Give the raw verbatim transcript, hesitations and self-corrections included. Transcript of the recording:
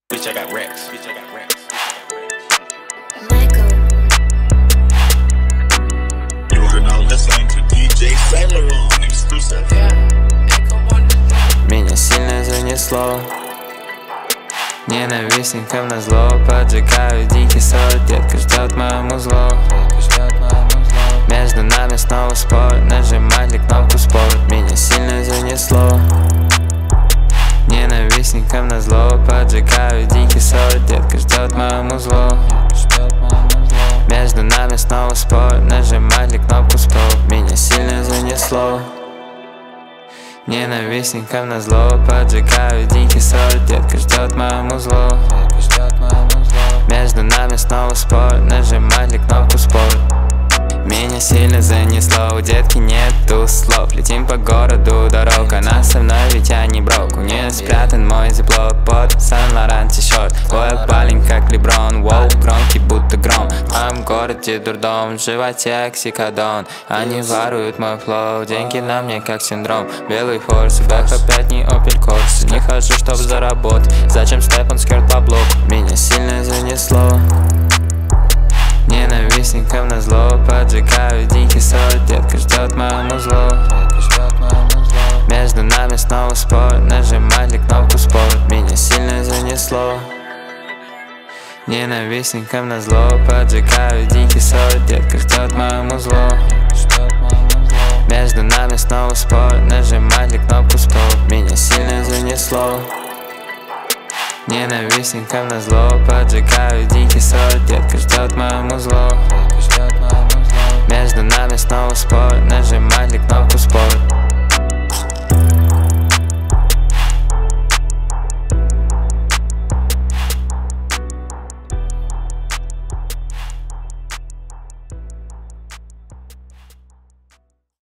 Bitch, I got racks. Bitch, I got racks. You are now listening to ди джей Saint Laurent exclusive. Меня сильно занесло. Ненавистникам назло. Поджигаю дикий соль. Детка ждет моему зло. Между нами снова спор. Нажимали кнопку спорт. Меня сильно занесло. Ненавистникам назло. Поджигаю дикий соль. Детка ждет моему зло. Между нами снова спор. Нажимали кнопку спорт. Меня сильно занесло. Ненавистникам назло. Поджигаю дикий соль. Детка ждет моему зло. Между нами снова спор. Нажимали кнопку спорт. Меня сильно занесло, у детки нету слов. Летим по городу, дорог, она со мной, ведь я не брок. У нее спрятан мой зиплок под Saint-Laurent t-shirt. Ой, парень как Леброн, воу, громкий будто гром. В моем городе дурдом, в животе оксикодон. Они воруют мой флоу, деньги на мне как синдром. Белый форс, бэк опять не Opel Corsa. Не хожу, чтоб заработать, зачем степ он скерт по блоку. Меня сильно занесло. Ненавистникам назло. Поджигаю дикий соль. Детка ждет моему зло. Между нами снова спор. Нажимали кнопку спорт. Меня сильно занесло. Ненавистникам назло. Поджигаю дикий соль. Детка ждет моему зло. Между нами снова спор. Нажимали кнопку спорт. Меня сильно занесло. Ненавистникам назло. Поджигаю дикий соль. Детка ждет моему зло. Между нами снова спор. Нажимали кнопку спорт.